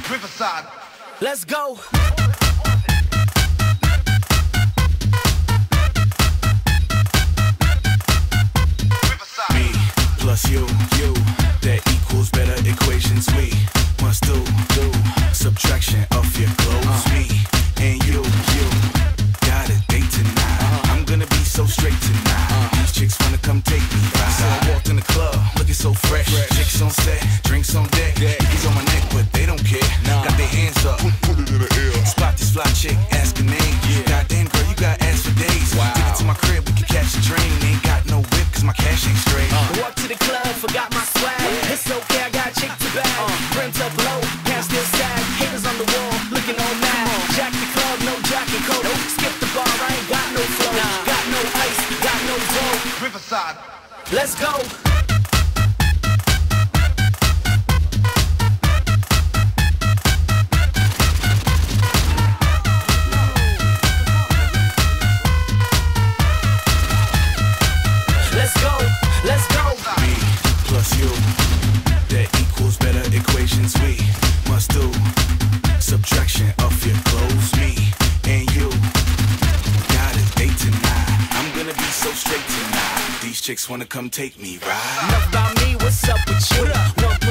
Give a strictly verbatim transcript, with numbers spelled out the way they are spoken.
Riverside. Let's go. Riverside. Me plus you, you, that equals better equations. We must do, do, subtraction of your clothes. Me and you, you, got a date tonight. I'm gonna be so straight tonight. These chicks wanna come take me right. So I walked in the club, looking so fresh. Chicks on set, drinks on deck. He's on my neck, but they don't care. Got their hands up, put it in the air. Spot this fly chick, ask her name. Goddamn girl, you got ass for days. Take it to my crib, we can catch a train. Ain't got no whip, cause my cash ain't straight. Walk to the club, forgot my swag. It's okay, I got a chick to bag. Rims up low, pants still sag. Haters on the wall, looking all mad. Jack the club, no jacket coat. Skip the bar, I ain't got no flow. Got no ice, got no dough. Riverside. Let's go. Let's go, let's go. Me plus you, that equals better equations. We must do subtraction of your clothes. Me and you got a date tonight. I'm gonna be so straight tonight. These chicks wanna come take me right. Enough about me, what's up with you? One